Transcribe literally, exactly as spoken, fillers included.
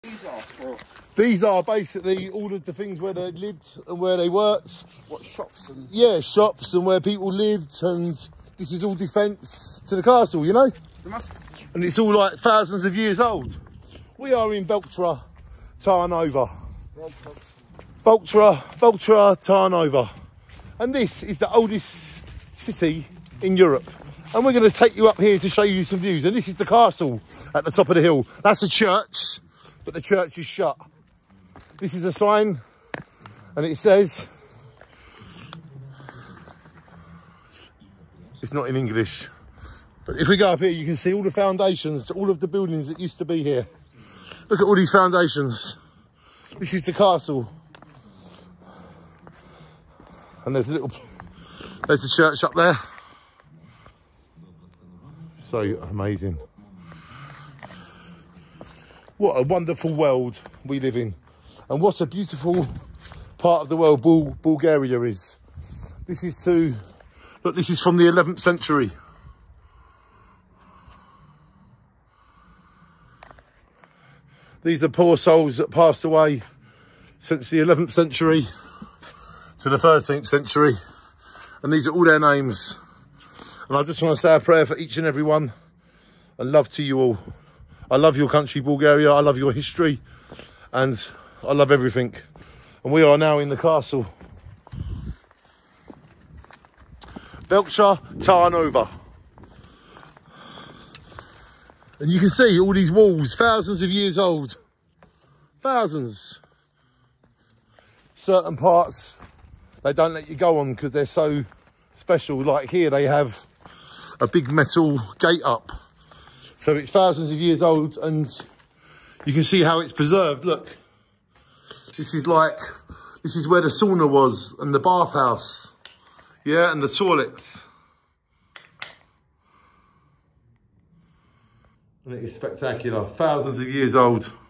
These are for These are basically all of the things where they lived and where they worked. what, shops and... Yeah, shops and where people lived, and this is all defence to the castle, you know? Must... And it's all like thousands of years old. We are in Valtra, Tarnova. Valtra, Valtra, Tarnova. And this is the oldest city in Europe. And we're going to take you up here to show you some views. And this is the castle at the top of the hill. That's a church, but the church is shut. This is a sign, and it says, it's not in English, but if we go up here, you can see all the foundations to all of the buildings that used to be here. Look at all these foundations. This is the castle. And there's a little, there's the church up there. So amazing. What a wonderful world we live in. And what a beautiful part of the world Bul Bulgaria is. This is to, look, this is from the eleventh century. These are poor souls that passed away since the eleventh century to the thirteenth century. And these are all their names. And I just want to say a prayer for each and every one, and love to you all. I love your country, Bulgaria. I love your history, and I love everything. And we are now in the castle. Valtra Tarnova. And you can see all these walls, thousands of years old. Thousands. Certain parts, they don't let you go on because they're so special. Like here, they have a big metal gate up. So it's thousands of years old, and you can see how it's preserved. Look, this is like, this is where the sauna was and the bathhouse. Yeah, and the toilets. And it is spectacular, thousands of years old.